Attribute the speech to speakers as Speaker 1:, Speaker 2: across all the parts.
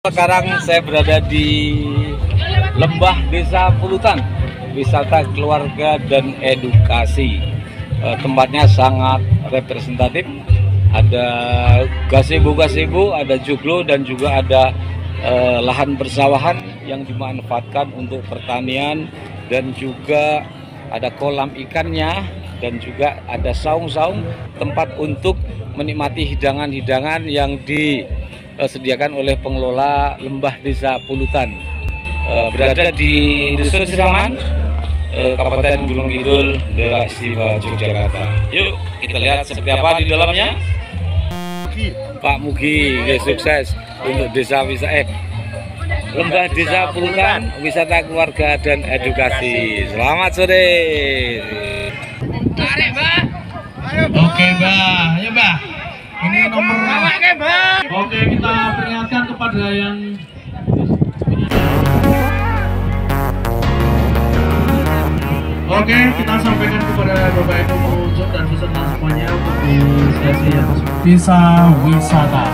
Speaker 1: Sekarang saya berada di Lembah Desa Pulutan, wisata keluarga dan edukasi. Tempatnya sangat representatif. Ada gazebo, ada joglo, dan juga ada lahan persawahan yang dimanfaatkan untuk pertanian, dan juga ada kolam ikannya, dan juga ada saung-saung tempat untuk menikmati hidangan-hidangan yang disediakan oleh pengelola Lembah Desa Pulutan. Berada di Dusun Siraman, Kabupaten Gunung Kidul, Daerah Istimewa Yogyakarta. Yuk kita lihat seperti apa di dalamnya. Pak Mugi, sukses untuk desa wisata Lembah Desa Pulutan, wisata keluarga dan edukasi. Selamat sore.
Speaker 2: Oke, Mbak. Ayo, Mbak. Ini nomor. Oke, kita peringatkan kepada yang Oke, kita sampaikan kepada Bapak Ibu pengunjung dan peserta semuanya untuk di sesi yang bisa wisata.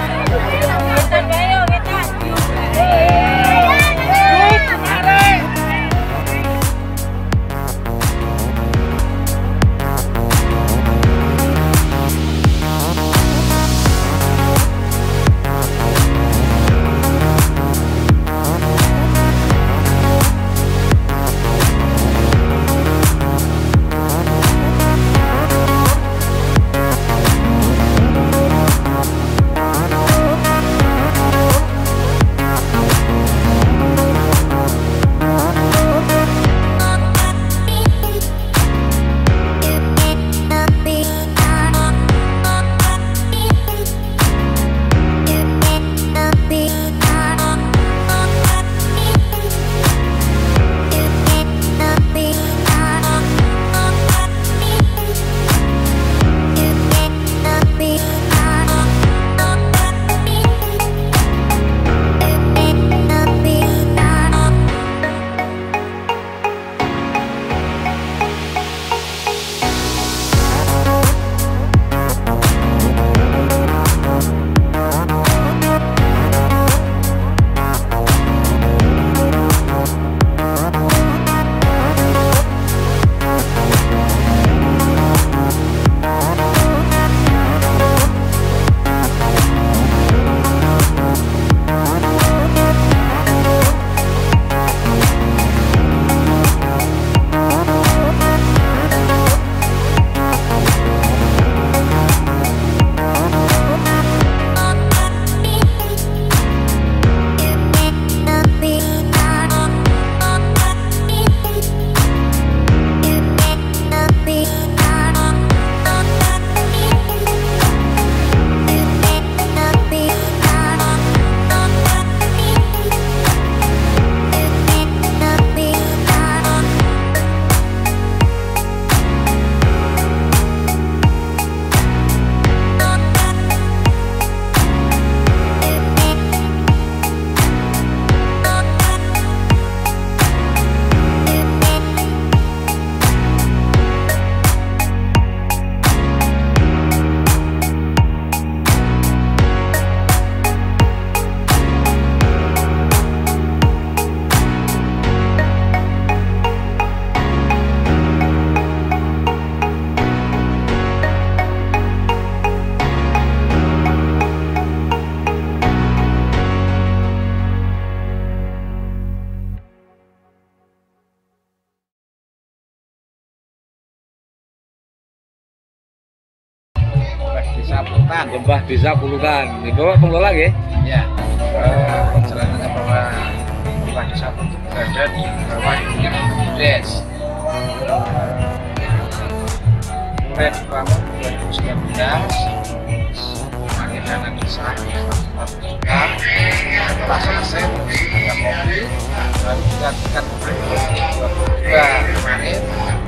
Speaker 1: Lembah Desa Pulutan. Ini Bapak pengelola ya?
Speaker 3: Ya. Perjalanannya bahwa Lembah Desa Pulutan berada di bawah Des. Mulai dibangun 2019, pakai dana desa 4 juta. Setelah selesai ada mobil, baru dilanjutkan kemarin.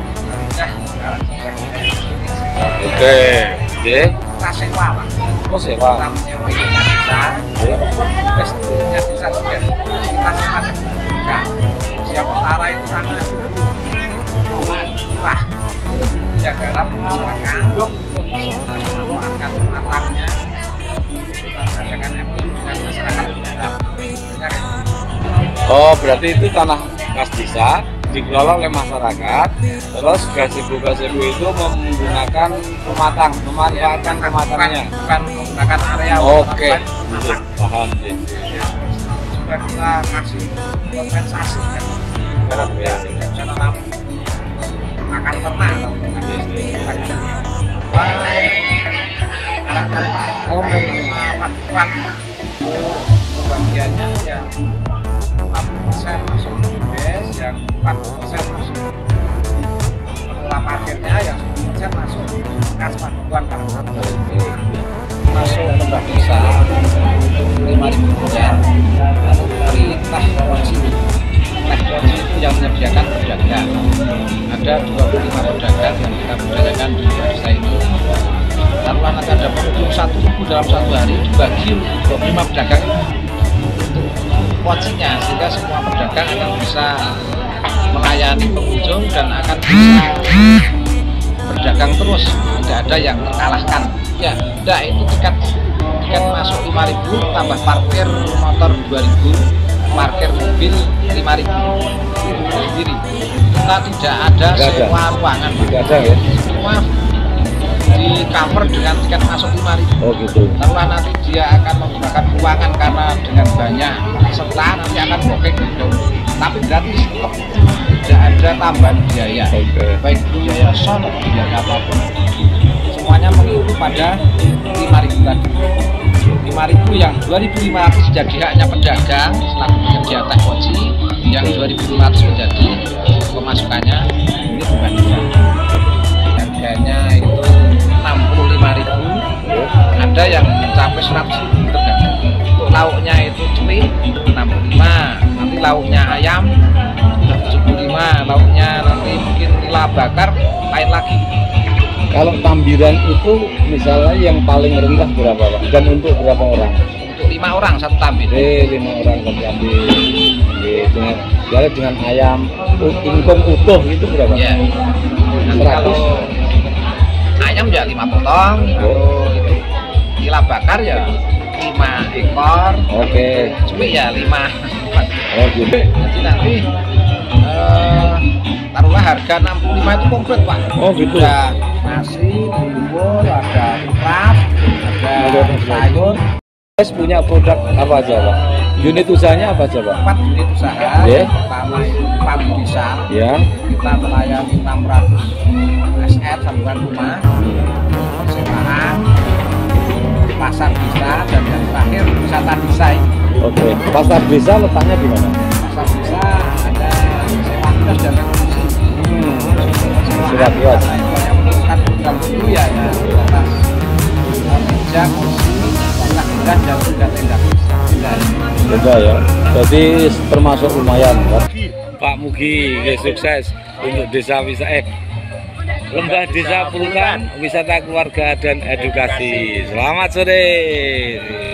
Speaker 1: Oke. Oke.
Speaker 3: Kita sewa, Pak.
Speaker 1: Oh, sewa.
Speaker 3: Namanya bisa. Pastinya bisa juga. Kita sewa dan siap utara itu sangat murah. Ya garam masyarakat, masyarakat matangnya, masyarakat yang masyarakat garam.
Speaker 1: Oh, berarti itu tanah kas desa dikelola oleh masyarakat. Terus gazebo itu menggunakan pematang, memanfaatkan pematangannya.
Speaker 3: Bukan menggunakan area.
Speaker 1: Oke, paham.
Speaker 3: Sudah kita kasih kompensasi kan. Ya, bisa tanam makan ternak. Pembagiannya yang 40% masuk BPS, yang 40% masuk pengelola parkirnya, yang 10% masuk kas bantuan masuk lembah desa 5.000 rupiah. Lalu dari teh poci itu yang menyediakan pedagang, ada 25 pedagang yang kita berdayakan di desa itu. Lalu nanti ada pengunjung 1.000 dalam satu hari dibagi 25 pedagang untuk pocinya, sehingga semua pedagang akan bisa melayani pengunjung dan akan bisa berdagang terus, tidak ada yang terkalahkan. Ya, tidak, itu tiket masuk 5.000 tambah parkir motor 2.000, parkir mobil 5.000 sendiri. Kita tidak ada sewa ruangan,
Speaker 1: tidak ada ya.
Speaker 3: Semua di cover dengan tiket masuk 5.000.
Speaker 1: Oh gitu.
Speaker 3: Setelah nanti dia akan menggunakan ruangan karena dengan banyak peserta nanti akan booking gitu. Tapi gratis, tidak ada tambahan biaya. Baik biaya sound, biaya apapun. Semuanya mengikuti pada 5.000 tadi. 5.000 yang 2.500 jadi haknya pedagang selaku penyedia teh poci, yang 2.500 menjadi pemasukannya ini pembagian. Harganya itu 65.000, ada yang mencapai 100.000 tergantung. Untuk lauknya itu cuy 65, nanti lauknya ayam 75, lauknya nanti mungkin nila bakar lain lagi.
Speaker 1: Kalau tambiran itu misalnya yang paling rendah berapa Pak? Dan untuk berapa orang?
Speaker 3: Untuk 5 orang satu tambir.
Speaker 1: 5 orang satu tambir. Dengan ayam ingkung utuh itu berapa?
Speaker 3: Ya. Nanti kalau ayam ya 5 potong, kalau itu nila bakar ya 5 ekor.
Speaker 1: Oke.
Speaker 3: Cuy ya 5.
Speaker 1: Oh gitu.
Speaker 3: Jadi nanti taruhlah harga 65 itu komplit Pak.
Speaker 1: Oh gitu.
Speaker 3: Ada nasi, bubur, ada kerap, ada sayur.
Speaker 1: Mas punya produk apa aja Pak? Unit usahanya apa aja Pak?
Speaker 3: 4 unit usaha.
Speaker 1: Yeah.
Speaker 3: Pertama itu pam desa.
Speaker 1: Ya.
Speaker 3: Kita melayani 600 SR sambungan rumah, sewaan, pasar desa, dan yang terakhir wisata desa ini.
Speaker 1: Oke. Pasar desa letaknya di mana?
Speaker 3: Pasar desa ada sewa kios dan revolusi.
Speaker 1: Sewa kios.
Speaker 3: Yang menurunkan program dulu ya atas meja, kursi, tenda dan juga tenda.
Speaker 1: Tenda ya. Jadi termasuk lumayan Pak. Pak Mugi, sukses untuk desa Lembah Desa Pulutan, wisata keluarga dan edukasi. Selamat sore.